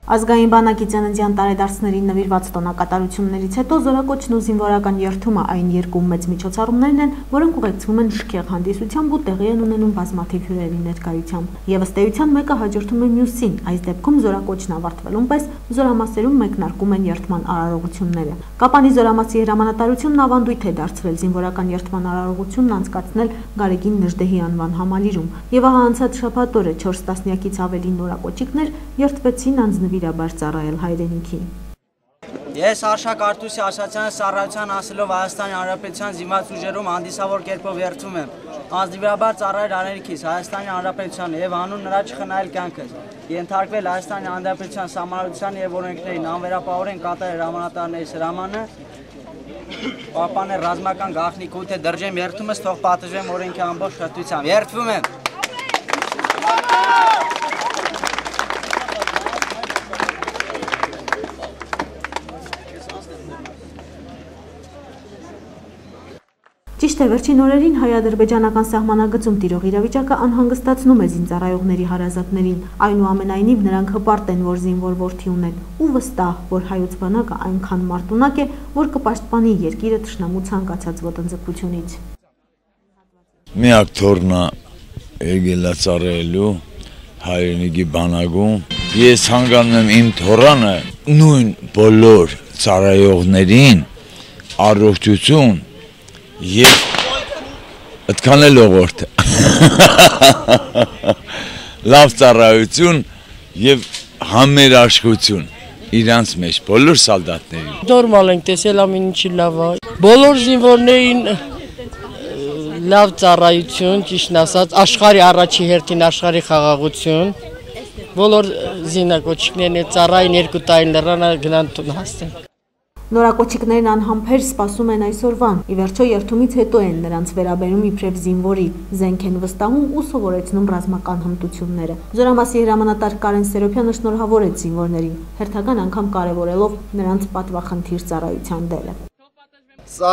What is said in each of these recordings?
Ազգային բանակի ծննդյան տարեդարձներին նվիրված տոնակատարություններից հետո զորակոչն ու զինվորական երթումը այն երկու մեծ միջոցառումներն են, որոնք ուղեկցվում են շքեղ հանդիսությամբ ու տեղի են ունենում բազմաթիվ հյուրերի ներկայությամբ։ Եվս տեյության մեկը հաջորդում է մյուսին, այս դեպքում զորակոչն ավարտվելուն պես զորամասերում մեկնարկում են երթման արարողությունները։ Կապանի զորամասի հրամանատարությունն ավանդույթ է դարձրել զինվորական երթման արարողությունն անցկացնել Գարեգին Նժդեհի անվան համալիրում, եւ ահա անցած շաբաթ օրը 4 տասնյակից ավելի նորակոչիկներ երթվեցին անձնվիրաբար ծառայել հայրենիքին։ Ես Արշակ Արտուսի Ասացյանը ծառայության հասելով Հայաստանի Հանրապետության զինված ուժերում հանդիսավոր կերպով երթվում եմ անձնվիրաբար ծառայել հայրենիքիս Հայաստանի Հանրապետությանը եւ անուն նրա չխնայել կյանքս, ենթարկվել Հայաստանի Հանրապետության սահմանադրության եւ օրենքներին, անվերապահորեն կատարել հրամանատարների հրամանը, պահպանել ռազմական գաղտնիք ու թե դրջեմ երթումս թող պատժեմ օրենքի ամբողջ խրտությամբ։ Երթվում եմ։ Ճիշտ է, վերջին օրերին հայ-ադրբեջանական սահմանագծում տիրող իրավիճակը անհանգստացնում է զինծառայողների հարազատներին, այնուամենայնիվ նրանք հպարտ են, որ զինվոր որդի ունեն, ու վստահ, որ հայոց բանակը այնքան մարտունակ է, որ կպաշտպանի երկիրը թշնամու ցանկացած ոտնձգությունից։ Միակ թորնա եկել է ծառայելու հայրենիքի բանակում։ Ես հանգանում եմ իմ թորանը նույն բոլոր ծառայողներին առողջություն և այդքան էլ ողորդ լավ ծառայություն և համերաշխություն իրանց մեջ բոլոր սալդատներին։ Նորմալ ենք տեսել ամեն ինչի լավ է։ Բոլոր զինվորներին լավ ծառայություն, ճիշտն ասած, աշխարհի առաջի հերթին աշխարհի խաղաղություն։ Բոլոր զինակոչիկներն ծառային 2 տարի լռան գնան հասցեն։ Նորակոչիկներն անհամբեր սպասում են այսօրվան, ի վերջո երթումից հետո են նրանց վերաբերում իբրև զինվորի, զենք են վստահում ու սովորեցնում ռազմական հմտությունները։ Զորամասի հրամանատար Կարեն Սերոբյանը շնորհավորեց զինվորներին, հերթական անգամ կարևորելով նրանց պատվախնդիր ծառայության դերը։ Սա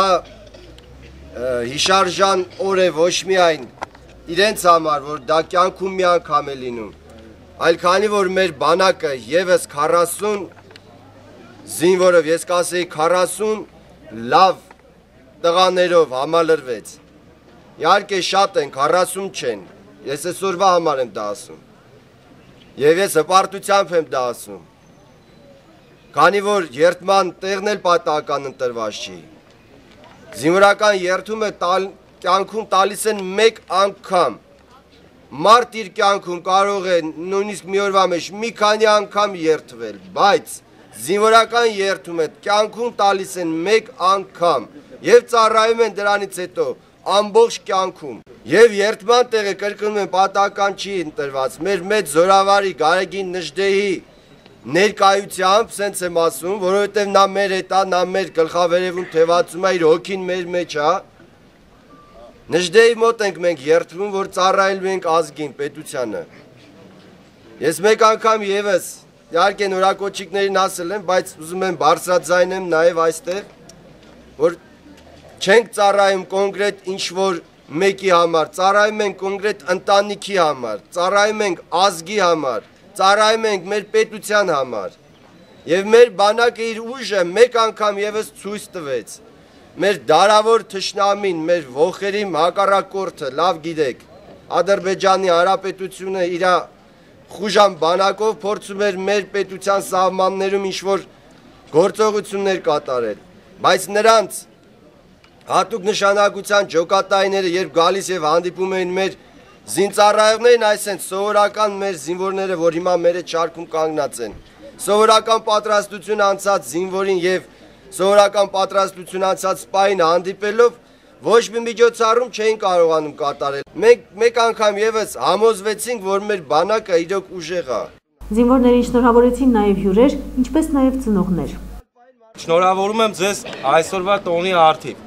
հիշարժան օր է ոչ միայն իրենց համար, որ դա կյանքում մի անգամ է լինում, այլ քանի որ մեր բանակը եւս 40 զինվորով, ես կասեի 40 լավ տղաներով համալրվեց։ Իհարկե շատ են, 40 չեն, ես այսօրվա համար եմ դա ասում։ Եվ ես հպարտությամբ եմ դա ասում։ Քանի որ երթման տեղն էլ պատահական ընտրված չի։ Զինվորական երթումը կյանքում տալիս են մեկ անգամ։ Մարդ իր կյանքում կարող է նույնիսկ մի օրվա մեջ մի քանի անգամ երթվել, բայց զինվորական երթումը կյանքում տալիս են մեկ անգամ և ծառայում են դրանից հետո ամբողջ կյանքում։ Եվ երթման տեղը կրկնում են պատահական չի ընտրված, մեր մեծ զորավարի Գարեգին Նժդեհի ներկայությամբ, սենց եմ ասում, որովհետև նա մեր հետ է, նա մեր գլխավերևում թևածում է, իր հոգին մեր մեջ է։ Նժդեհի մոտ ենք մենք երթվում, որ ծառայելու ենք ազգին, պետությանը։ Ես մեկ անգամ ևս իհարկե նորակոչիկներին ասել եմ, բայց ուզում եմ բարձրաձայնեմ նաև այստեղ, որ չենք ծառայում կոնկրետ ինչ-որ մեկի համար, ծառայում ենք կոնկրետ ընտանիքի համար, ծառայում ենք ազգի համար, ծառայում ենք մեր պետության համար։ Եվ մեր բանակը իր ուժը մեկ անգամ ևս ցույց տվեց։ Մեր դարավոր թշնամին, մեր ոխերի հակառակորդը, լավ գիտեք, Ադրբեջանի Հանրապետությունը իր խուժան բանակով փորձում էր մեր պետության սահմաններում ինչ-որ գործողություններ կատարել, բայց նրանց հատուկ նշանակության ջոկատայինները, երբ գալիս եւ հանդիպում էին մեր զինծառայողներին, այսինքն սովորական մեր զինվորները, որ հիմա մեր հետ շարքում կանգնած են, սովորական պատրաստություն անցած զինվորին եւ սովորական պատրաստություն անցած սպային հանդիպելով ոչ մի միջոցառում չէին կարողանում կատարել։ Մենք մեկ անգամ ևս համոզվեցինք, որ մեր բանակը իրոք ուժեղ է։ Զինվորներին շնորհավորեցին նաև հյուրեր, ինչպես նաև ծնողներ։ Շնորհավորում եմ ձեզ այսօրվա տոնի արդիվ։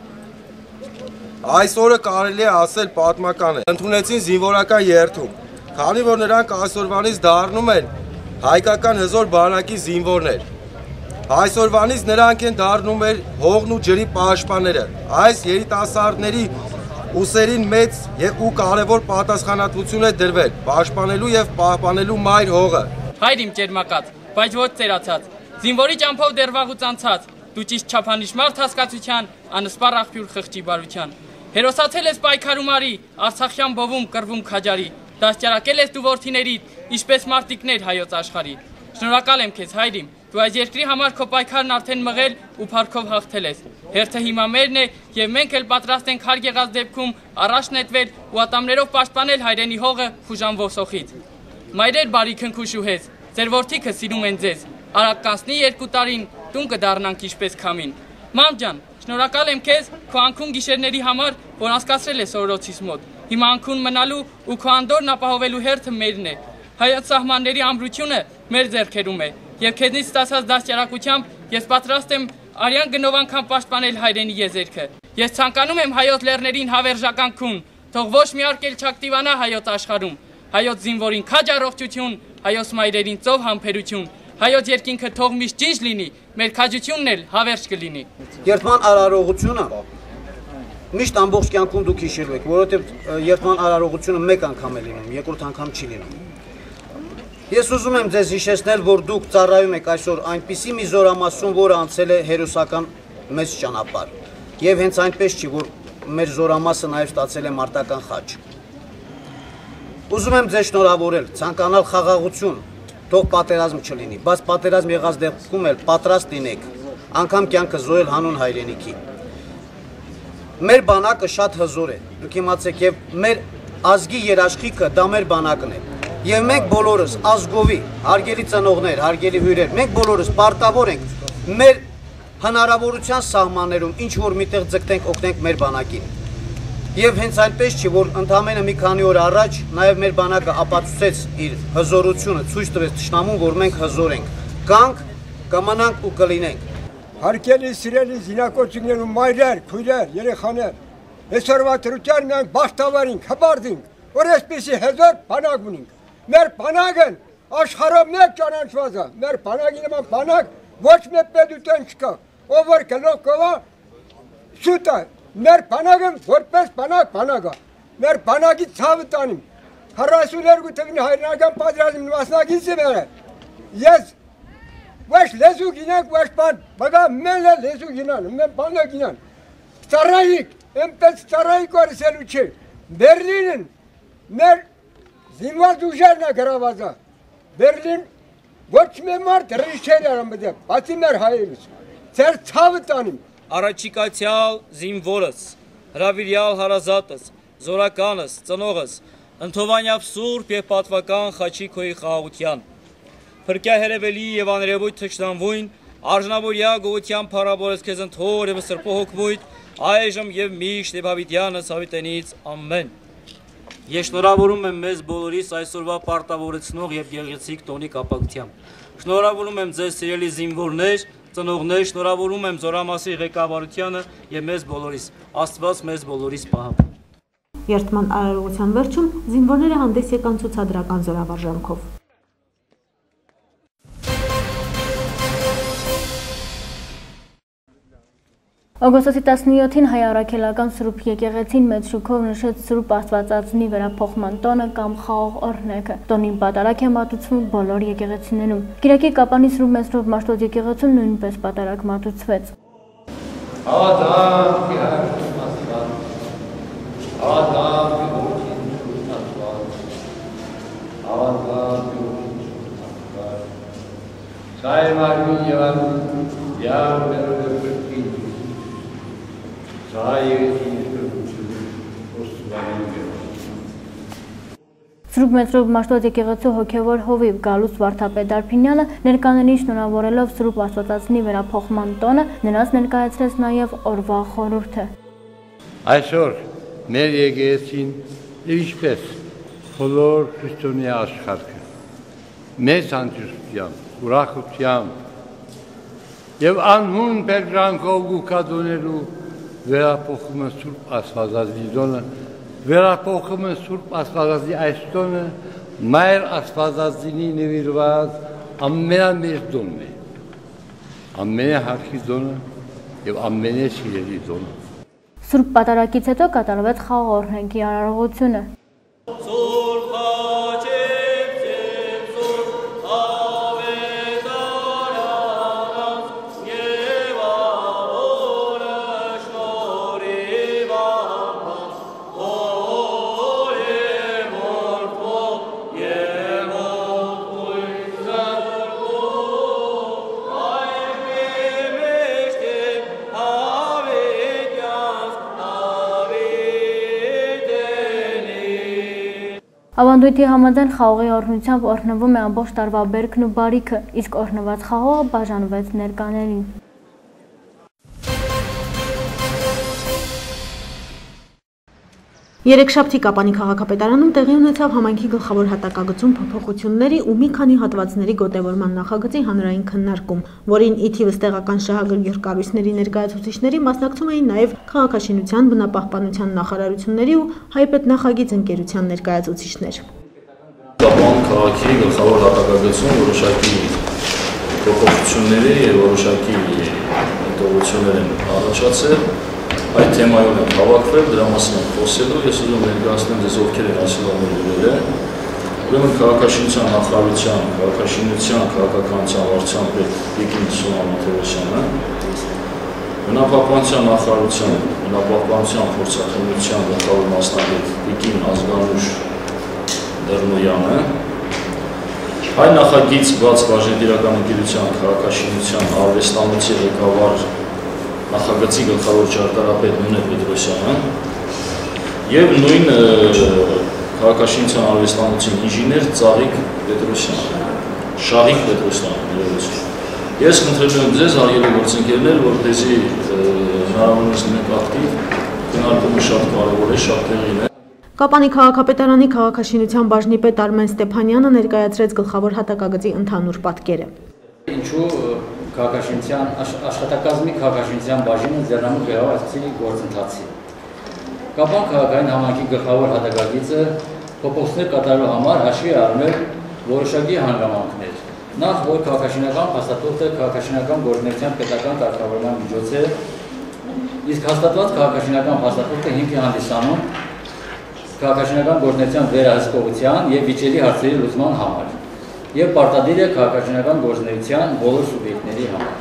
Այսօրը կարելի է ասել պատմական է։ Ընդունեցին զինվորական երթում, քանի որ նրանք այսօրվանից դառնում են հայկական հզոր բանակի զինվորներ։ Այսօրվանից նրանք են դառնում էր հողն ու ջրի պաշտպանները։ Այս երիտասարդների ուսերին մեծ ու կարևոր պատասխանատվություն է դրվել պաշտպանելու եւ պահպանելու մայր հողը։ Հայր իմ ճերմակած, բայց ոչ ծերացած։ Զինվորի ճամփով դեռ վաղուց անցած, դու ճիշտ չափանիշ մարդ հասկացության, անսպառ աղբյուր խղճի բարության։ Հերոսացել ես պայքարումարի, Արցախյան բովում կռվում քաջարի, դաստիարակել ես դու որդիներիդ, ինչպես մարտիկներ հայոց աշխարհի։ Շնորհակալ եմ քեզ հայրիմ, դու այս երկրի համար քո պայքարն արդեն մղել ու փառքով հաղթել ես։ Հերթը հիմա մերն է եւ մենք էլ պատրաստ ենք հարգ եղած դեպքում առաջ նետվել ու ատամներով պաշտպանել հայրենի հողը խուժան ոսոխից։ Մայրեր բարի քնքուշուհեզ, ձեր որդիքը սիրում են ձեզ։ Արագ կանցնի 2 տարին, տուն կդառնանք ինչպես քամին։ Մամ ջան, շնորհակալ եմ քեզ քո անքուն գիշերների համար, որ անցկացրել ես օրոցից մոտ։ Հիմա անքուն մնալու ու քո անդորն ապահովելու հերթը մերն է։ Հայոց սահմանների ամրությունը մեր ձեռքերում է, եւ քեզնից ստացած դաստիարակությամբ ես պատրաստ եմ արյան գնով անգամ պաշտպանել հայրենի եզերքը։ Ես ցանկանում եմ հայոց լեռներին հավերժական քուն, թող ոչ մի արկել չակտիվանա հայոց աշխարհում։ Հայոց զինվորին քաջ առողջություն, հայոց մայրերին ծով համբերություն, հայոց երկինքը թող միշտ ճիշտ լինի, մեր քաջությունն էլ հավերժ կլինի։ Երդման արարողությունը միշտ ամբողջ կյանքում դուք հիշելու եք, որովհետև երդման արարողությունը մեկ անգամ է լինում, երկրորդ անգամ չի լինում։ Ես ուզում եմ ձեզ հիշեցնել, որ դուք ծառայում եք այսօր այնպիսի մի զորամասում, որը անցել է հերոսական մեծ ճանապարհ։ Եվ հենց այնպես չի, որ մեր զորամասը նաև ստացել է մարտական խաչ։ Ուզում եմ ձեզ շնորհավորել, ցանկանալ խաղաղություն, թող պատերազմ չլինի, բայց պատերազմ եղած դեպքում էլ պատրաստ լինեք, անգամ կյանքը զոհել հանուն հայրենիքի։ Մեր բանակը շատ հզոր է, դուք իմացեք, եւ մեր ազգի երաշխիքը դա մեր բանակն է։ Եվ մենք բոլորս ազգովի, հարգելի ծնողներ, հարգելի հյուրեր, մենք բոլորս պարտավոր ենք մեր հնարավորության սահմաններում ինչ որ միտեղ ձգտենք օգնենք մեր բանակին։ Եվ հենց այնպես չի, որ ընդամենը մի քանի օր առաջ նաև մեր բանակը ապացուցեց իր հզորությունը, ցույց տվեց թշնամուն, որ մենք հզոր ենք։ Գանք, կմնանք ու կլինենք։ Հարգելի սիրելի զինակոծիներ ու մայրեր, քույրեր, երեխաներ, այսօրվա դրության մենք բախտավոր ենք, հպարտ ենք, որ այսպեսի հզոր բանակ ունենք։ Մեր բանակն աշխարհում մեկ ճանաչված է, մեր բանակի նման բանակ ոչ մի պետություն չկա, ով որ գլուխ կովա շուտ է, մեր բանակը որպես բանակ է, մեր բանակի ցավը տանիմ, 42 թվականի հայրենական պատերազմի մասնակից եմ եղել, ես ոչ լեզու գինանք, ոչ բան, բայց մեն լեզու գինան, մեն բանակ գինան, ծառայիկ, այնպես ծառայիկ օրսելու չէ, Բերլինն մեր զինված ուժերն է գրաված է, Բերլին ոչ մի մարդ ռիշեր արամբդե, բացի մեր հայերից, ձեր ցավը տանիմ։ Առաջիկացյալ զինվորս, հրավիրյալ հարազատս, զորականս, ծնողս, ընդհովանյավ սուրբ և պատվական խաչի քոյի խաղաղության, փրկյա հերևելի և աներևույթ թշնամվույն, արժանավորյա գողության փառաբորես քեզ ընթոր և սրբո հոգվույթ, այժմ և միշտ և հավիտյանս հավիտենից, ամեն։ Ես շնորհավորում եմ մեզ բոլորիս այսօրվա պարտավորեցնող և գեղեցիկ տոնի կապակցությամբ։ Շնորհավորում եմ ձեզ սիրելի զինվորներ, ծնողներ, շնորհավորում եմ զորամասի ղեկավարությանը և մեզ բոլորիս։ Աստված մեզ բոլորիս պահապան։ Երդման արարողության վերջում զինվորները հանդես եկան ցուցադրական զորավարժանքով։ Օգոստոսի 17-ին հայ առաքելական Սուրբ եկեղեցին մեծ շուքով նշեց Սուրբ Աստվածածնի վերափոխման տոնը կամ խաղող օրհնեքը։ Տոնին պատարակ է մատուցվում բոլոր եկեղեցիներում։ Կիրակի Կապանի Սուրբ Մեսրոպ Մաշտոց եկեղեցում նույնպես պատարակ մատուցվեց։ Սուրբ Մեսրոպ Մաշտոց եկեղեցու հոգևոր հովիվ Գալուստ Վարդապետ Արփինյանը ներկաներին շնորհավորելով Սուրբ Աստվածածնի վերափոխման տոնը նրանց ներկայացրեց նաև օրվա խորհուրդը։ Այսօր մեր եկեղեցին եւ ինչպես բոլոր քրիստոնյա աշխարհը մեծ հանդիսությամբ, ուրախությամբ եւ անհուն բերկրանքով ու կադոներու վերափոխում են Սուրբ Աստվածածնի տոնը, վերափոխում են Սուրբ Աստվածածնի այս տոնը Մայր Աստվածածնի նվիրված ամենամեծ տոնն է, ամենահարգի տոնը եւ ամենասիրելի տոնը։ Սուրբ պատարակից հետո կատարվեց խաղող օրհնեքի արարողությունը։ Սուրբ խաչեք ձեր, Սուրբ ավետարան Ավանդույթի համաձայն խաղողի օրհնությամբ օրհնվում է ամբողջ տարվա բերքն ու բարիքը, իսկ օրհնված խաղողը բաժանվեց ներկաներին։ Երեքշաբթի Կապանի քաղաքապետարանում տեղի ունեցավ համայնքի գլխավոր հատակագծում փոփոխությունների ու մի քանի հատվածների գոտևորման նախագծի հանրային քննարկում, որին ի թիվս տեղական շահագրգիռ կառույցների ներկայացուցիչների մասնակցում էին նաև քաղաքաշինության, բնապահպանության նախարարությունների ու հայպետնախագիծ ընկերության ներկայացուցիչներ։ Կապան քաղաքի գլխավոր հատակագծում որոշակի փոփոխությունների եւ որոշակի հետևություններ են առաջացել։ Այդ թեմայով եմ հավաքվել, դրա մասին եմ խոսելու, ես ուզում ներկայացնեմ ձեզ ովքեր են ասիլամներ ուրել է։ Ուրեմն քաղաքաշինության նախարարության, քաղաքաշինության, քաղաքականության վարչության պետ Տիկին Սոնա Մաթևոսյանը, բնապահպանության նախարարության, բնապահպանության փորձառության գլխավոր մասնագետ Տիկին Ազգանուշ Դեռնոյանը, հայ նախագիծ բաց բաժնետիրական ընկերության քաղաքաշինության արվեստանոցի ղեկավար նախագծի գլխավոր ճարտարապետ Նունե Պետրոսյանը եւ նույն քաղաքաշինության արվեստանոցի ինժեներ Ծաղիկ Պետրոսյանը, Շահիկ Պետրոսյանը։ Ես խնդրել եմ ձեզ հարգելի գործընկերներ, որպեսզի հնարավորինս լինենք ակտիվ, քննարկումը շատ կարևոր է, շատ տեղին է։ Կապանի քաղաքապետարանի քաղաքաշինության բաժնի պետ Արմեն Ստեփանյանը ներկայացրեց գլխավոր հատակագծի ընդհանուր պատկերը։ Ինչու քաղաքաշինության աշխատակազմի քաղաքաշինության բաժինը ձեռնամուխ եղավ այսպիսի գործընթացի։ Կապան քաղաքային համայնքի գլխավոր հատակագիծը փոփոխություններ կատարելու համար հաշվի առնել որոշակի հանգամանքներ։ Նախ, որ քաղաքաշինական փաստաթուղթը քաղաքաշինական գործունեության պետական կարգավորման միջոց է, իսկ հաստատված քաղաքաշինական փաստաթուղթը հիմք է հանդիսանում քաղաքաշինական գործունեության վերահսկողության եւ վիճելի հարցերի լուծման համար եւ պարտադիր է քաղաքաշինական գործունեության բոլոր սուբյեկտների համար։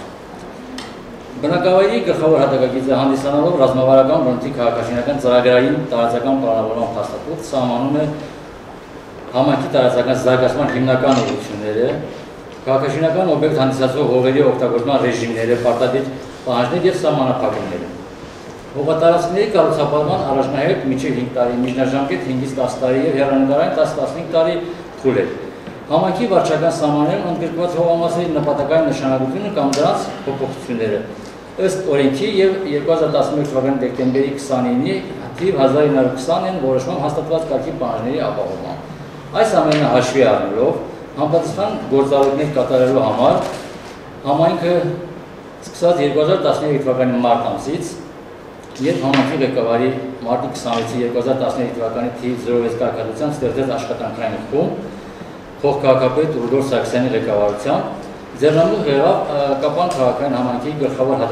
Բնակավայրի գլխավոր հատակագիծը հանդիսանալով ռազմավարական բնույթի քաղաքաշինական ծրագրային տարածական պլանավորման փաստաթուղթ սահմանում է համայնքի տարածական զարգացման հիմնական ուղղությունները, քաղաքաշինական օբյեկտ հանդիսացող հողերի օգտագործման ռեժիմները, պարտադիր պահանջներ եւ սահմանափակումները։ Հողատարածքների կառուցապատման առաջնահերթ մինչև 5 տարի, միջնաժամկետ 5-ից 10 տարի եւ հեռանկարային 10-15 տարի թույլ է։ Համայնքի վարչական սահմաններում ընդգրկված հողամասերի նպատակային նշանակությունը կամ դրանց փոփոխությունները ըստ օրենքի եւ 2011 թվականի դեկտեմբերի 29-ի թիվ 1920 են որոշման հաստատված կարգի պահանջների ապահովման։ Այս ամենը հաշվի առնելով համապատասխան գործառույթներ կատարելու համար համայնքը սկսած 2013 թվականի մարտ ամսից երբ համայնքի ղեկավարի մարտի 26-ի 2013 թվականի թիվ 06 կարգադրությամբ ստեղծեց աշխատանքային խումբ փոխքաղաքապետ Ուրգոր Սարգսյանի ղեկավարությամբ ձեռնամուխ եղավ Կապան քաղաքային համայնքի գլխավոր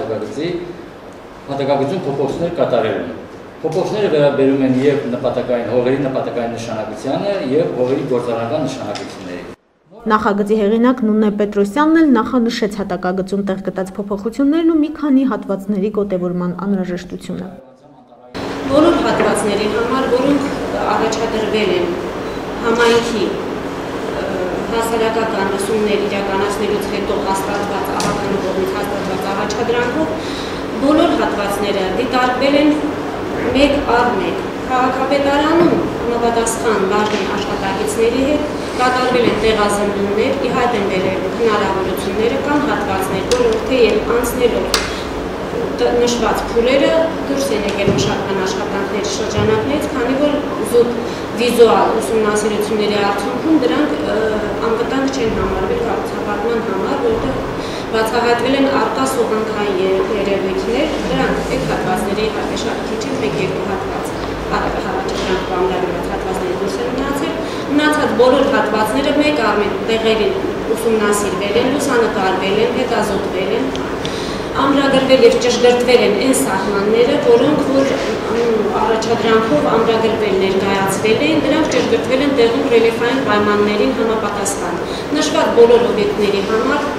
հատակագծում փոփոխություններ կատարելուն։ Փոփոխությունները վերաբերում են եւ հողերի նպատակային նշանակությանը եւ հողերի գործառնական նշանակություններին։ Նախագծի հեղինակ Նունե Պետրոսյանն էլ նախանշեց հատակագծում տեղ գտած փոփոխություններն ու մի քանի հատվածների գոտևորման անհրաժեշտությունը։ Բոլոր հատվածների համար, որոնք առաջադրվել են համայնքի հասարակական ուսումներ իրականացնելուց հետո հաստատված ավականու կողմից հաստատված առաջադրանքով, բոլոր հատվածները դիտարկվել են մեկ առ մեկ։ Քաղաքապետարանում համապատասխան բաժնի աշխատակիցների հետ կատարվել են տեղազնումներ, ի հայտ են բերել հնարավորությունները կամ հատվածներ, որոնք թեև անցնելով նշված փուլերը դուրս են եկել մշակման աշխատանքների շրջանակներից, քանի որ զուտ վիզուալ ուսումնասիրությունների արդյունքում դրանք անվտանգ չեն համարվել կառուցապատման համար, որտեղ բացահայտվել են առկա սովանքային երևույթներ, դրանք այդ հատվածների հատկաշարքի չեն մեկ-երկու հատված առաջադրանք ամրագրված հատվածների դուրս են մնացել, մնացած բոլոր հատվածները մեկ առ մեկ տեղերին ուսումնասիրվել են, լուսանկարվել են, հետազոտվել են, ամրագրվել եւ ճշգրտվել են այն սահմանները, որոնք որ առաջադրանքով ամրագրվել ներկայացվել են, դրանք ճշգրտվել են տեղում ռելիեֆային պայմաններին համապատասխան։ Նշված բոլոր օբյեկտների համար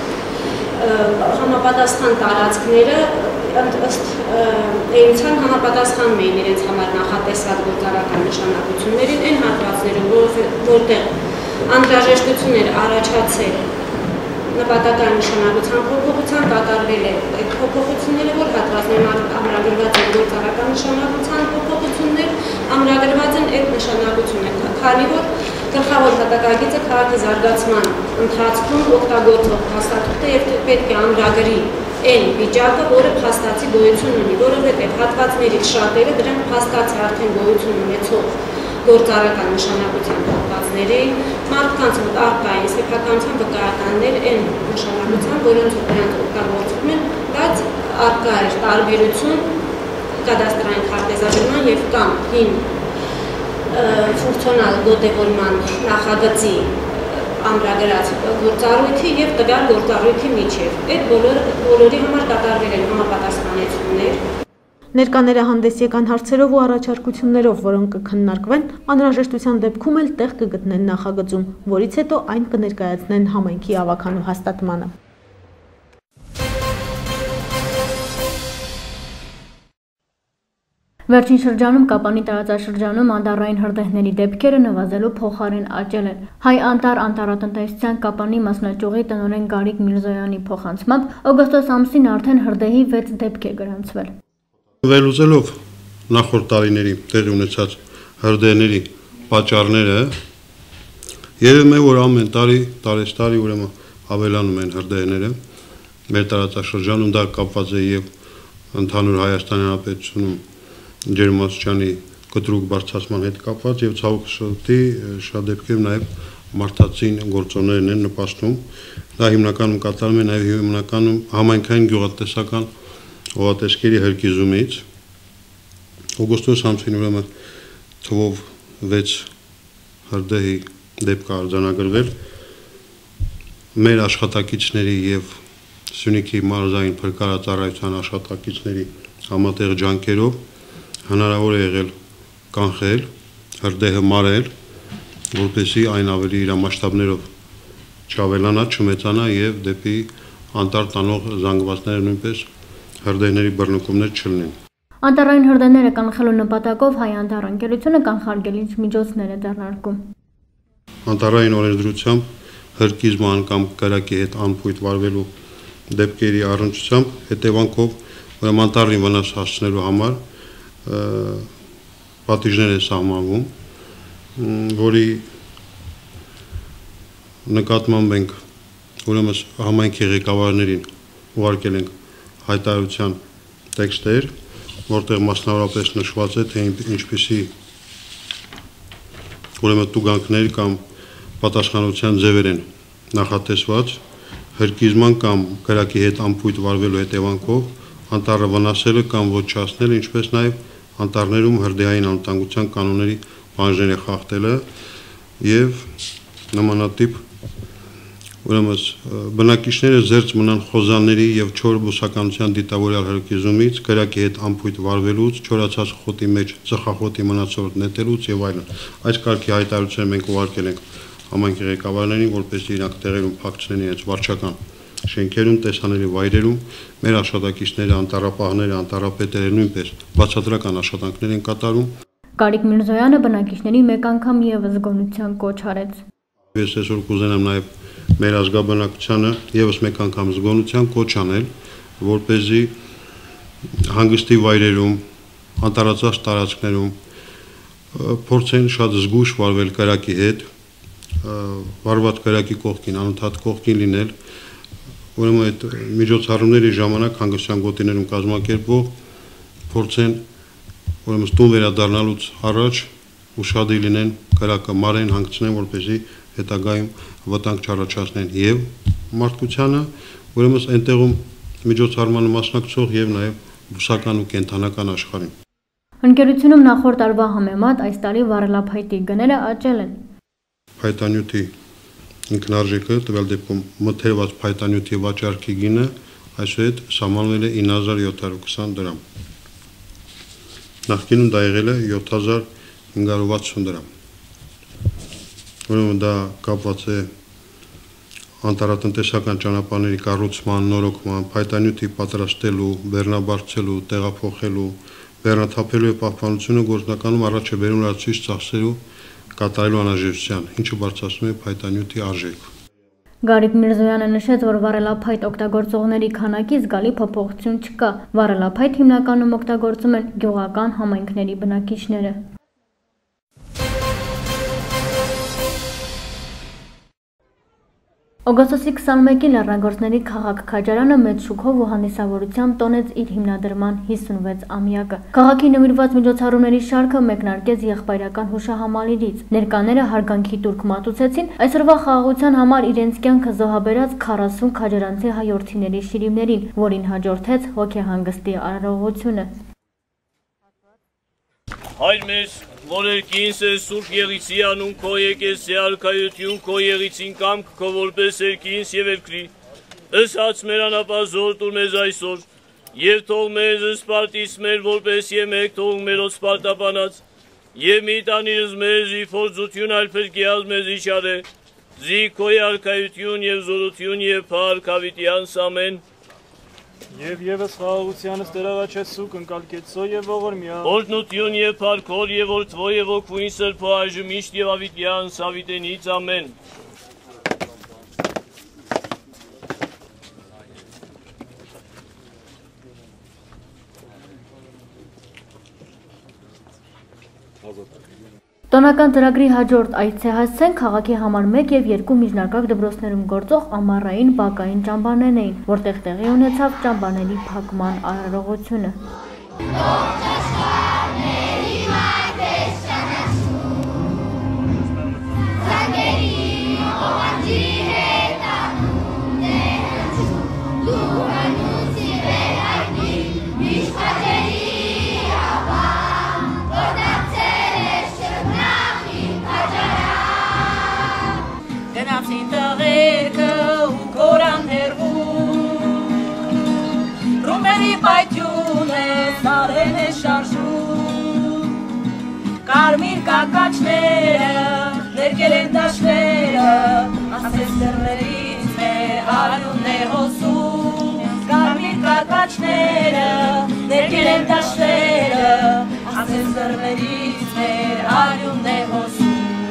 համապատասխան տարածքները ըստ էության համապատասխանում էին իրենց համար նախատեսված գործարական նշանակություններին, այն հատվածներում, որտեղ անհրաժեշտություն էր առաջացել նպատակային նշանակության փոփոխության կատարվել է այդ փոփոխությունները, որ հատվածներում ամրագրված են գործառական նշանակության փոփոխություններ, ամրագրված են այդ նշանակությունը, քանի որ գլխավոր հատակագիծը քաղաքի զարգացման ընթացքում օգտագործող փաստաթուղթը եւ պետք է ամրագրի այն վիճակը, որը փաստացի գոյություն ունի, որովհետեւ հատվածներից շատերը դրանք փաստացի արդեն գոյություն ունեցող գործառական նշանակության հատվածներ էին, մարդկանց մոտ առկա են սեփականության վկայականներ այն նշանակության, որոնցով դրանք օգտագործվում են, բայց առկա է տարբերություն կադաստրային քարտեզագրման եւ կամ հին ֆունկցիոնալ գոտեվորման նախագծի ամրագրած գործառույթի եւ տվյալ գործառույթի միջև։ Այդ բոլորի համար կատարվել են համապատասխանեցումներ։ Ներկաները հանդես եկան հարցերով ու առաջարկություններով, որոնք կքննարկվեն, անհրաժեշտության դեպքում էլ տեղ կգտնեն նախագծում, որից հետո այն կներկայացնեն համայնքի ավականու հաստատմանը։ Վերջին շրջանում Կապանի տարածաշրջանում անտառային հրդեհների դեպքերը նվազելու փոխարեն աճել են։ Հայ-անտառ անտառատնտեսության Կապանի մասնաճյուղի տնօրեն Գարիկ Միրզոյանի փոխանցմամբ օգոստոս ամսին արդեն հրդեհի 6 դեպք է գրանցվել։ Վերլուծելով նախորդ տարիների տեղի ունեցած հրդեհների պատճառները, երևում է, որ ամեն տարի ուրեմն ավելանում են հրդեհները մեր տարածաշրջանում, դա կապված է եւ ընդհանուր Հայաստանի Հանրապետությունում ջերմաստիճանի կտրուկ բարձրացման հետ կապված եւ ցավոք սրտի շատ դեպքերում նաեւ մարդածին գործոններն են նպաստում։ Դա հիմնականում կատարվում է նաեւ հիմնականում համայնքային գյուղատնտեսական օղատեսկերի հրկիզումից։ Օգոստոս ամսին ուրեմն թվով 6 հրդեհի դեպք է արձանագրվել մեր աշխատակիցների եւ Սյունիքի մարզային փրկարարծառայության աշխատակիցների համատեղ ջանքերով հնարավոր է եղել կանխել, հրդեհը մարել, որպեսզի այն ավելի իր մասշտաբներով չավելանա, չմեծանա եւ դեպի անտառ տանող զանգվածները նույնպես հրդեհների բռնկումներ չլինեն։ Անտառային հրդեհները կանխելու նպատակով Հայ-անտառ ընկերությունը կանխարգելիչ միջոցներ է ձեռնարկում։ Անտառային օրենսդրությամբ հրկիզման կամ կրակի հետ անփույթ վարվելու դեպքերի առնչությամբ հետևանքով ուրեմն անտառին վնաս հասցնելու համար պատիժներ է սահմանվում, որի նկատմամբ մենք ուրեմն համայնքի ղեկավարներին ուղարկել ենք հայտարարության տեքստեր, որտեղ մասնավորապես նշված է, թե ինչպիսի ուրեմն տուգանքներ կամ պատասխանատվության ձևեր են նախատեսված հրկիզման կամ կրակի հետ անփույթ վարվելու հետևանքով անտառը վնասելը կամ ոչնչացնելը, ինչպես նաև անտառներում հրդեհային անվտանգության կանոնների բանջարները խախտելը եւ նմանատիպ ուրեմն բնակիչները զերծ մնան խոզանների եւ չոր բուսականության դիտավորյալ հրկիզումից, կրակի հետ անփույթ վարվելուց, չորացած խոտի մեջ ծխախոտի մնացորդ նետելուց եւ այլն։ Այս կարգի հայտարարությունները մենք ուղարկել ենք համայնքի ղեկավարներին, որպեսզի իրանք տեղերում փակցնեն իրենց վարչական շենքերում, տեսանելի վայրերում, մեր աշխատակիցները, անտառապահները, անտառապետերը նույնպես բացատրական աշխատանքներ են կատարում։ Գարիկ Միրզոյանը բնակիչների մեկ անգամ եւս զգոնության կոչ արեց։ Ես այսօր կուզենամ նաեւ մեր ազգաբնակչությանը եւս մեկ անգամ զգոնության կոչ անել, որպեսզի հանգստի վայրերում, անտառածած տարածքներում փորձեն շատ զգույշ վարվել կրակի հետ, վարված կրակի կողքին, անընդհատ կողքին լինել, ուրեմն այդ միջոցառումների ժամանակ հանգստյան գոտիներում կազմակերպվող փորձեն ուրեմն տուն վերադառնալուց առաջ ուշադիր լինեն, կրակը մարեն, հանգցնեն, որպեսզի հետագայում վտանգ չառաջացնեն եւ մարդկությանը, ուրեմն այնտեղում միջոցառմանը մասնակցող եւ նաեւ բուսական ու կենթանական աշխարհին։ Ընկերությունում նախորդ տարվա համեմատ այս տարի վառելափայտի գները աճել են։ Փայտանյութի ինքնարժեքը տվյալ դեպքում մթերված փայտանյութի վաճառքի գինը այսուհետ սահմանվել է 9720 դրամ։ Նախկինում դա եղել է 7560 դրամ։ Ուրեմն դա կապված է անտառատնտեսական ճանապարհների կառուցման, նորոգման, փայտանյութի պատրաստելու, բեռնաբարձելու, տեղափոխելու, բեռնաթափելու եւ պահպանությունը գործնականում առաջ է բերում լրացուցիչ ծախսերու կատարելու անհրաժեշտության, ինչը բարձրացնում է փայտանյութի արժեքը։ Գարիկ Միրզոյանը նշեց, որ վառելափայտ օգտագործողների քանակի զգալի փոփոխություն չկա։ Վառելափայտ հիմնականում օգտագործում են գյուղական համայնքների բնակիչները։ Օգոստոսի 21-ին Լեռնագործների քաղաք Քաջարյանը մեծ շուքով ու հանդիսավորությամբ տոնեց իր հիմնադրման 56-ամյակը։ Քաղաքի նվիրված միջոցառումների շարքը մեկնարկեց եղբայրական հուշահամալիրից։ Ներկաները հարգանքի տուրք մատուցեցին այսօրվա խաղաղության համար իրենց կյանքը զոհաբերած 40 քաջարանցի հայորդիների շիրիմներին, որին հաջորդեց հոգեհանգստի արարողությունը։ Հայր մեզ, որ երկինս է Սուրբ Եղիցի անուն քո եկես է արքայություն քո Եղիցին կամք քո որպես երկինս եւ երկրի։ Ըսած մեր անապազոր տուր մեզ այսօր եւ թող մեզ սպարտից մեր որպես եմեք թող մերոց սպարտապանած եւ մի տանիրս մեզ ի փորձություն այլ փրկիած մեզ իջարե զի քո արքայություն եւ զորություն եւ փառք հավիտյանս ամեն Եվ ևս խաղաղությանս դերաղաչեցու կնկալկեցո եւ ողորմյա Օրհնություն եւ փառքոր եւ օրթվո եւ օգուին սրբո այժմ միշտ եւ ավիտյան սավիտենից ամեն Տոնական ծրագրի հաջորդ այցե հասցեն քաղաքի համար 1 եւ 2 միջնակարգ դպրոցներում գործող ամառային բակային ճամբարներն էին, որտեղ տեղի ունեցավ ճամբարների փակման արարողությունը։ Կարմիր կակաչները, ներկել են դաշները, ասես դրներից մեր արյունն է հոսում։ Կարմիր կակաչները, ներկել են դաշները, ասես դրներից մեր արյունն է հոսում։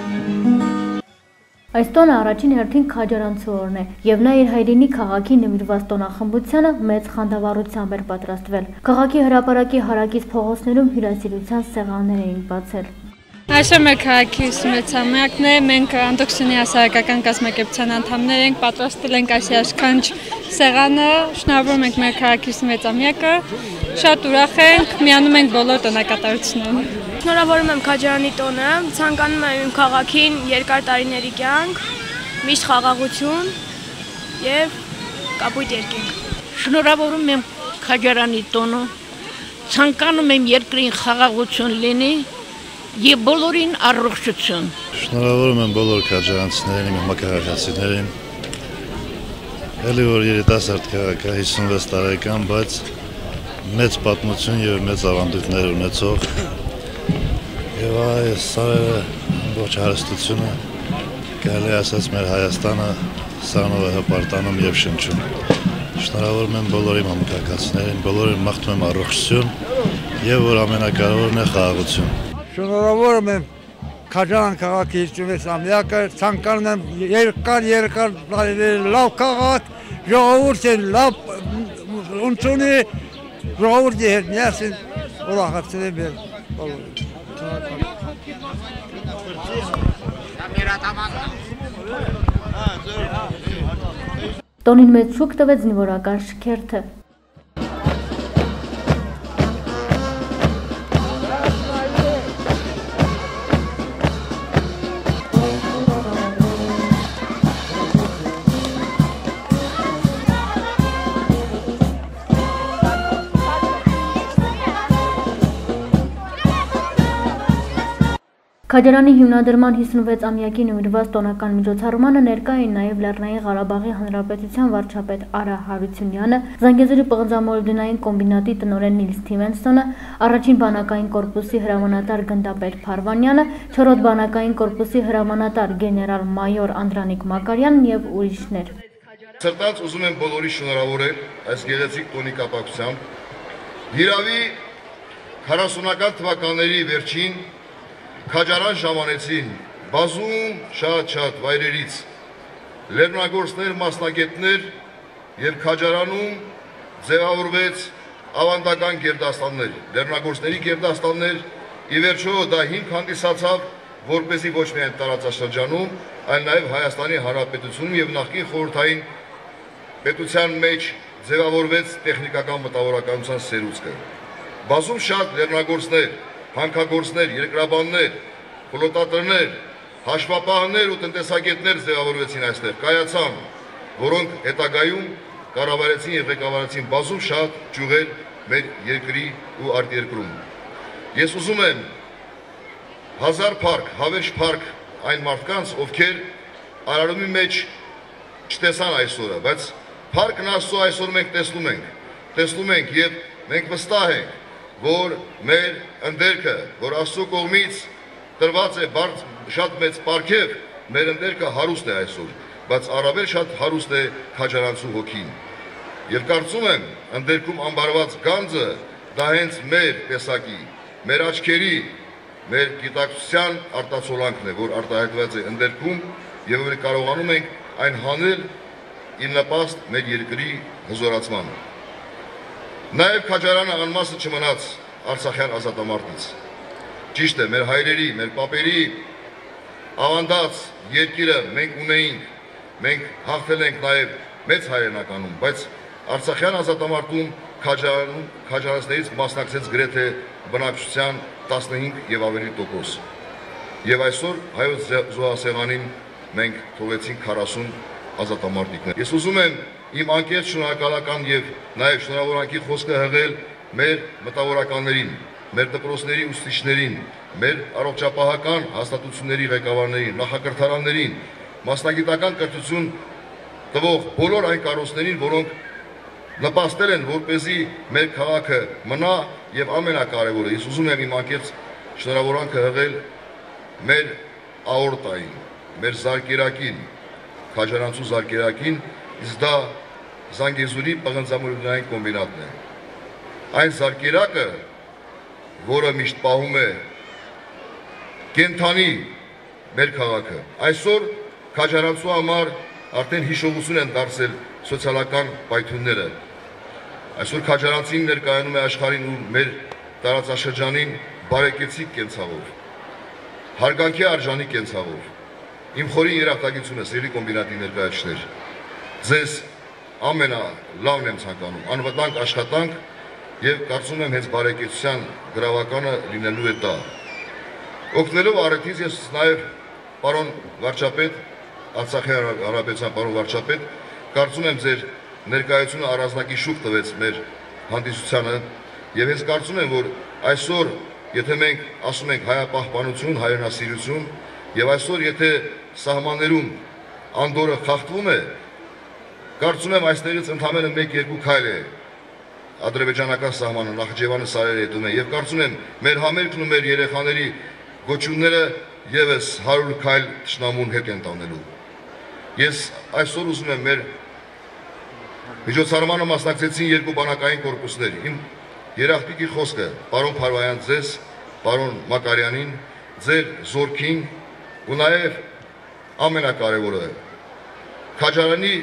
Այս տոնը առաջին հերթին քաջարանցու օրն է, եւ նա իր հայրենի քաղաքի նվիրված տոնախմբությանը մեծ խանդավառությամբ էր պատրաստվել։ Քաղաքի հրապարակի հարակից փողոցներում հյուրասիրության սեղաններ էին բացել։ Այսօր մեր քաղաքի 86-ամյակն է, մենք Անդոքսյանի հասարակական կազմակերպության անդամներ ենք, պատրաստել ենք այս երաշքանչ սեղանը, շնորհավորում ենք մեր քաղաքի 86-ամյակը, շատ ուրախ ենք, միանում ենք բոլոր տոնակատարությունները։ Շնորհավորում եմ Քաջարյանի տոնը, ցանկանում եմ իմ քաղաքին երկար տարիների կյանք, միշտ խաղաղություն եւ կապույտ երկինք։ Շնորհավորում եմ Քաջարյանի տոնը, ցանկանում եմ երկրին խաղաղություն լինի եւ բոլորին առողջություն։ Շնորհավորում եմ բոլոր քաջարանցիներին, իմ մակարախացիներին։ Էլի որ երիտասարդ քաղաք է 56 տարեկան, բայց մեծ պատմություն եւ մեծ ավանդույթներ ունեցող եւ այս սարերը ամբողջ հարստությունը կարելի ասած մեր Հայաստանը սանով է հպարտանում եւ շնչում։ Շնորհավորում եմ բոլոր իմ մակարախացիներին, բոլորին մաղթում եմ առողջություն եւ որ ամենակարևորն է խաղաղություն։ Շնորհավորում եմ Քաջարյան քաղաքի 56-ամյակը, ցանկանում եմ երկար լավ քաղաք, ժողովուրդը լավ ունցունի, ժողովուրդի հետ միասին ուրախացնել եմ բոլորին։ Տոնին մեծ շուք տվեց զինվորական շքերթը։ Քաջարյանի հիմնադրման 56-ամյակի նվիրված տոնական միջոցառմանը ներկա էին նաև Լեռնային Ղարաբաղի Հանրապետության վարչապետ Արա Հարությունյանը, Զանգեզուրի պղնձամոլիբդենային կոմբինատի տնօրեն Նիլ Սթիվենսոնը, առաջին բանակային կորպուսի հրամանատար գնդապետ Փարվանյանը, 4-րդ բանակային կորպուսի հրամանատար գեներալ-մայոր Անդրանիկ Մակարյանն եւ ուրիշներ։ Սրտանց ուզում եմ բոլորի շնորհավորել այս գեղեցիկ տոնի կապակցությամբ։ Հիրավի 40-ական թվականների վերջին Քաջարյան ժամանեցին բազում շատ վայրերից լեռնագործներ, մասնագետներ եւ քաջարանում ձևավորվեց ավանդական գերդաստաններ, լեռնագործների գերդաստաններ, ի վերջո դա հիմք հանդիսացավ, որպեսզի ոչ միայն տարածաշրջանում, այլ նաեւ Հայաստանի Հանրապետությունում եւ նախկին խորհրդային պետության մեջ ձևավորվեց տեխնիկական մտավորականության սերուցքը։ Բազում շատ լեռնագործներ, հանքագործներ, երկրաբաններ, փլոտատրներ, հաշվապահներ ու տնտեսագետներ ձևավորվեցին այստեղ, կայացան, որոնք հետագայում կառավարեցին եւ ղեկավարեցին բազում շատ ճյուղեր մեր երկրի ու արտերկրում։ Ես ուզում եմ հազար փառք, հավերժ փառք այն մարդկանց, ովքեր արարումի մեջ չտեսան այսօրը, բայց փառքն Աստծո այսօր մենք տեսնում ենք եւ մենք վստահ ենք, որ մեր ընդերքը, որ Աստծո կողմից տրված է շատ մեծ պարգև, մեր ընդերքը հարուստ է այսօր, բայց առավել շատ հարուստ է քաջարանցու հոգին։ Եվ կարծում եմ, ընդերքում ամբարված գանձը դա հենց մեր տեսակի, մեր աչքերի, մեր գիտակցության արտացոլանքն է, որ արտահայտված է ընդերքում եւ մենք կարողանում ենք այն հանել իր նպաստ մեր երկրի հզորացմանը։ Նաեւ քաջարանը անմասը չմնաց Արցախյան ազատամարտից։ Ճիշտ է, մեր հայրերի, մեր պապերի ավանդած երկիրը մենք ունեինք, մենք հաղթել ենք նաեւ մեծ հայրենականում, բայց Արցախյան ազատամարտում քաջարանցիներից մասնակցեց գրեթե բնակչության 15 եւ ավելի տոկոս։ Եվ այսօր հայոց զոհասեղանին մենք թողեցինք 40 ազատամարտիկներ։ Ես ուզում եմ իմ անկեղծ շնորհակալական եւ նաեւ շնորհավորանքի խոսքը հղել մեր մտավորականներին, մեր դպրոցների ուսուցիչներին, մեր առողջապահական հաստատությունների ղեկավարներին, նախակրթարաններին, մասնագիտական կրթություն տվող բոլոր այն կառույցներին, որոնք նպաստել են, որպեսզի մեր քաղաքը մնա եւ ամենակարևորը, ես ուզում եմ իմ անկեղծ շնորհավորանքը հղել մեր աորտային, մեր զարկերակին, քաջարանցու զարկերակին, իսկ դա Զանգեզուրի պղնձամոլորակային կոմբինատն է։ Այն զարկերակը, որը միշտ պահում է կենթանի մեր քաղաքը, այսօր քաջարանցու համար արդեն հիշողություն են դարձել սոցիալական պայթյունները։ Այսօր քաջարանցին ներկայանում է աշխարհին ու մեր տարածաշրջանին բարեկեցիկ կենցաղով, հարգանքի արժանի կենցաղով։ Իմ խորին երախտագիտությունը, սիրելի կոմբինատի ներկայացուցիչներ, ձեզ ամենալավն եմ ցանկանում, անվտանգ աշխատանք եւ կարծում եմ հենց բարեկեցության գրավականը լինելու է դա։ Օգնելով առիթից ես նաեւ պարոն վարչապետ, Արցախի հանրապետության պարոն վարչապետ, կարծում եմ ձեր ներկայությունը առանձնակի շուք տվեց մեր հանդիսությանը եւ հենց կարծում եմ, որ այսօր, եթե մենք ասում ենք հայապահպանություն, հայրենասիրություն եւ այսօր եթե սահմաններում անդորը խախտվում է, կարծում եմ այստեղից ընդամենը 1-2 քայլ է ադրբեջանական սահմանը, Նախիջևանը սարերը հետում է եւ կարծում եմ մեր համերգն ու մեր երեխաների գոչումները եւս 100 քայլ ճշնամուն հետ են տանելու։ Ես այսօր ուզում եմ մեր միջոցառմանը մասնակցեցին երկու բանակային կորպուսներ։ Իմ երախտիկի խոսքը, պարոն Փարվայան ձեզ, պարոն Մակարյանին, ձեր զորքին ու նաեւ ամենակարևորը քաջարանի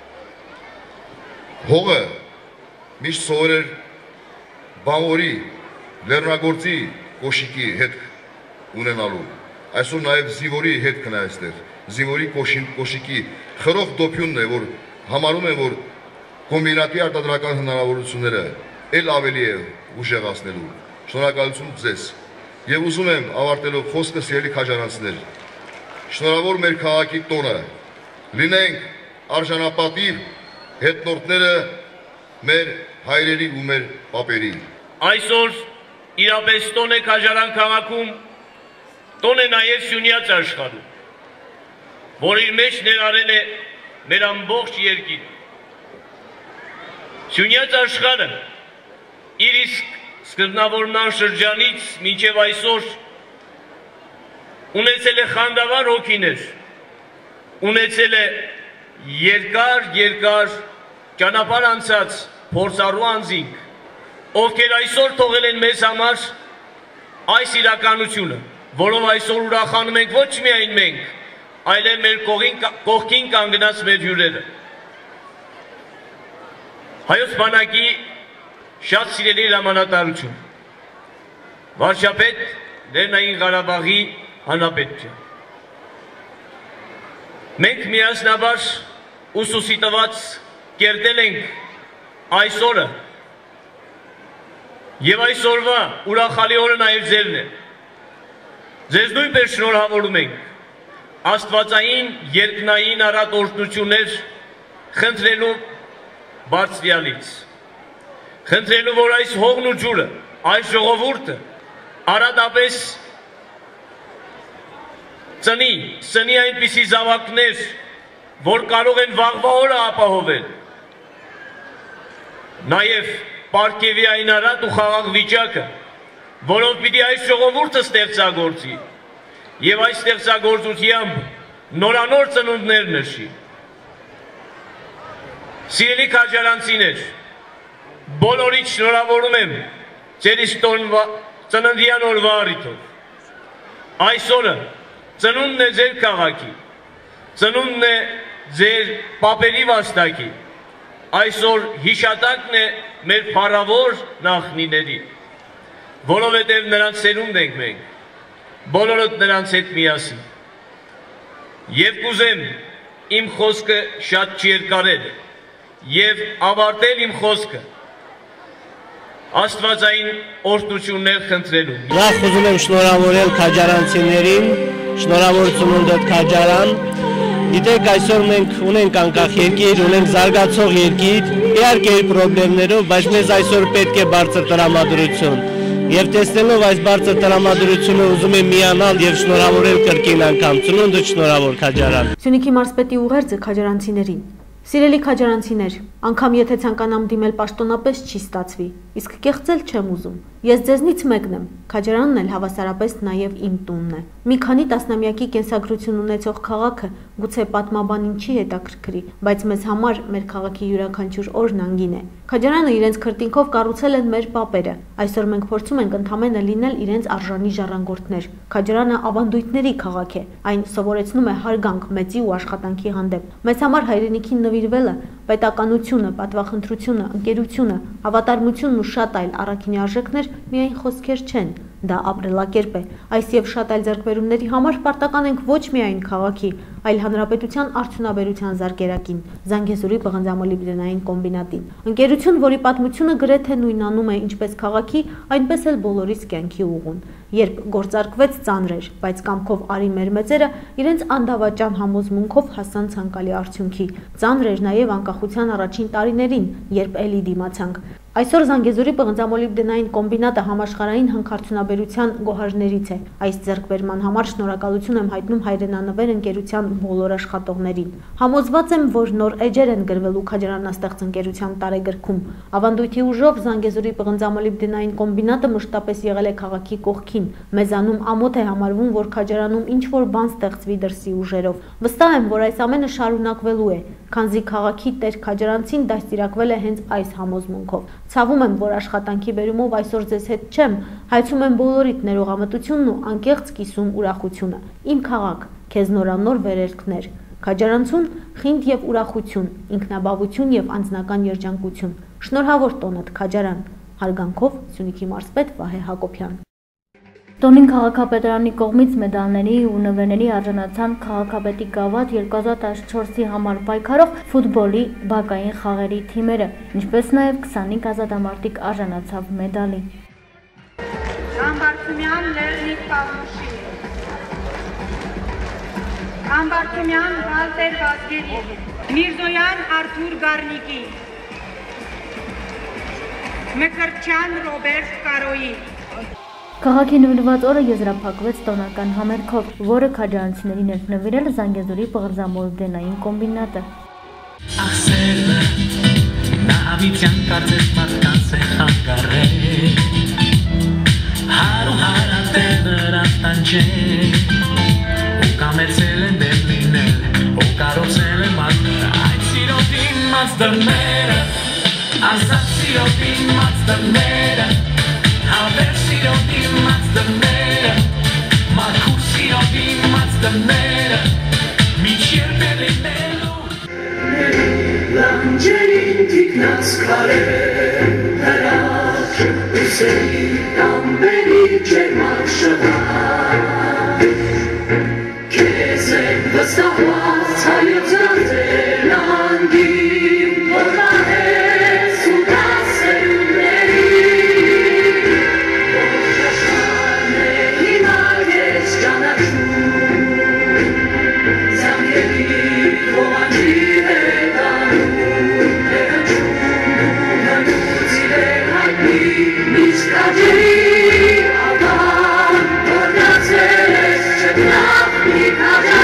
հողը միշտ սովորել բանվորի, լեռնագործի կոշիկի հետ ունենալու։ Այսօր նաև զինվորի հետ կնա այստեղ, զինվորի կոշիկի խրող դոփյունն է, որ համարում է, որ կոմբինատի արտադրական հնարավորությունները էլ ավելի է ուժեղացնելու։ Շնորհակալություն ձեզ։ Եվ ուզում եմ ավարտելով խոսքը, սիրելի քաջարանցիներ, շնորհավոր մեր քաղաքի տոնը, լինենք արժանապատիվ հետնորդները մեր հայրերի ու մեր պապերի։ Այսօր իրապես տոն է քաջարան քաղաքում, տոն է նաև Սյունյաց աշխարհում, որ իր մեջ ներառել է մեր ամբողջ երկիրը։ Սյունյաց աշխարհը իր իսկ սկզբնավորման շրջանից մինչև այսօր ունեցել է խանդավառ հոգիներ, ունեցել է երկար ճանապարհ անցած փորձառու անձինք, ովքեր այսօր թողել են մեզ համար այս իրականությունը, որով այսօր ուրախանում ենք ոչ միայն մենք, այլև մեր կողքին կանգնած մեր հյուրերը։ Հայոց բանակի շատ սիրելի հրամանատարություն, վարչապետ Լեռնային Ղարաբաղի Հանրապետություն։ Մենք միասնաբար ուսուսի տված կերտել ենք այս օրը և այսօրվա ուրախալի օրը նաև ձերն է։ Ձեզ նույնպես շնորհավորում ենք աստվածային երկնային առատ օրհնություններ խնդրելու Բարձրյալից, խնդրելու, որ այս հողն ու ջուրը, այս ժողովուրդը արադապես ծնի այնպիսի զավակներ, որ կարող են վաղվա օրը ապահովել, նաև պարգևի այն արատ ու խաղաղ վիճակը, որով պիտի այս ժողովուրդը ստեղծագործի և այս ստեղծագործությամբ նորանոր ծնունդներ նշի։ Սիրելի քաջարանցիներ, բոլորիդ շնորհավորում եմ ձեր ծննդյան օրվա առիթով։ Այս օրը ծնունդն է ձեր քաղաքի, ծնունդն է ձեր պապերի վաստակի, այսօր հիշատակն է մեր փառավոր նախնիների, որովհետև նրանց սերունդ ենք մենք, բոլորդ նրանց հետ միասին։ Եվ կուզեմ իմ խոսքը շատ չերկարել և ավարտել իմ խոսքը Աստվածային օրհնություններ խնդրելու։ Նախ ուզում եմ շնորհավորել քաջարանցիներին, շնորհավոր ծնունդդ քաջարան։ Գիտեք, այսօր մենք ունենք անկախ երկիր, ունենք զարգացող երկիր, իհարկե իր պրոբլեմներով, բայց մեզ այսօր պետք է բարձր տրամադրություն։ Եվ տեսնելով այս բարձր տրամադրությունը ուզում եմ միանալ և շնորհավորել կրկին անգամ ծնունդդ շնորհավոր քաջարան։ Սյունիքի մարզպետի ուղերձը քաջարանցիներին։ Սիրելի քաջարանցիներ, անգամ եթե ցանկանամ դիմել պաշտոնապես չի ստացվի, իսկ կեղծել չեմ ուզում։ Ես ձեզնից մեկն եմ, քաջարանն էլ հավասարապես նաև իմ տունն է։ Մի քանի տասնամյակի կենսագրություն ունեցող քաղաքը գուցե պատմաբանին չի հետաքրքրի, բայց մեզ համար մեր քաղաքի յուրաքանչյուր օրն անգին է։ Քաջարանը իրենց քրտինքով կառուցել են մեր պապերը։ Այսօր մենք փորձում ենք ընդհանրապես լինել իրենց արժանի ժառանգորդներ։ Քաջարանը ավանդույթների քաղաք է, այն սովորեցնում է հարգանք մեծի ու աշխատանքի հանդեպ։ Մեզ համար հայրենիքին նվիրվելը, պետականությունը, պատվախնդրությունը, ընկերությունը, հավատարմությունն ու շատ այլ առաքինի արժեքներ միայն խոսքեր չեն, դա ապրելակերպ է։ Այս եւ շատ այլ ձեռքբերումների համար պարտական ենք ոչ միայն քաղաքի, այլ հանրապետության արդյունաբերության զարգերակին, Զանգեզուրի պղնձամոլիբդենային կոմբինատին։ Ընկերություն, որի պատմությունը գրեթե նույնանում է ինչպես քաղաքի, այնպես էլ բոլորիս կյանքի ուղուն։ Երբ գործարկվեց ծանր էր, բայց կամքով արի մեր մեծերը իրենց անդավաճան համոզմունքով հասան ցանկալի արդյունքի։ Ծանր էր նաև անկախության առաջին տարիներին, երբ էլի դիմացանք։ Այսօր Զանգեզուրի պղնձամոլիբդենային կոմբինատը համաշխարհային հանքարդյունաբերության գոհարներից է։ Այս ձեռքբերման համար շնորհակալություն եմ հայտնում հայրենանվեր ընկերության բոլոր աշխատողներին։ Համոզված եմ, որ նոր էջեր են գրվելու քաջարանաստեղծ ընկերության տարեգրքում։ Ավանդույթի ուժով Զանգեզուրի պղնձամոլիբդենային կոմբինատը մշտապես եղել է քաղաքի կողքին։ Մեզանում ամոթ է համարվում, որ քաջարանում ինչ-որ բան ստեղծվի դրսի ուժերով։ Վստահ եմ, որ այս ամենը շարունակվելու է, քանզի քաղաքի տեր քաջարանցին դաստիարակվել է հենց այս համոզմունքով։ Ցավում եմ, որ աշխատանքի բերումով այսօր ձեզ հետ չեմ, հայցում եմ բոլորիդ ներողամտությունն ու անկեղծ կիսում ուրախությունը։ Իմ քաղաք, քեզ նորանոր վերելքներ, քաջարանցուն, խինդ եւ ուրախություն, ինքնաբավություն եւ անձնական երջանկություն։ Շնորհավոր տոնդ քաջարան։ Հարգանքով Սյունիքի մարզպետ Վահե Հակոբյան։ Տոնին քաղաքապետարանի կողմից մեդալների ու նվերների արժանացան քաղաքապետի գավաթ 2014-ի համար պայքարող ֆուտբոլի բակային խաղերի թիմերը, ինչպես նաև 25 ազատամարտիկ արժանացավ մեդալի։ Համբարձումյան Լեռնիկ Պավլուշի, Համբարձումյան Վալտեր Վազգերի, Միրզոյան Արթուր Գառնիկի, Մկրտչյան Ռոբերտ Կարոյի։ Քաղաքի նվիրված օրը եզրափակվեց տոնական համերգով, որը քաջարանցիներին էր նվիրել Զանգեզուրի պղնձամոլիբդենային կոմբինատը։ Ասելը նավիցյան կարծես մարդկանց է հանգարել, հարատել նրանց տանջել, ու կամեցել են դեմ լինել, ու կարոցել են մարդները, այդ սիրով իմաց դրները, ազատ սիրով իմաց դրները, հավեր սիրով իմաց դրները, մաքուր սիրով իմաց դրները, Mr.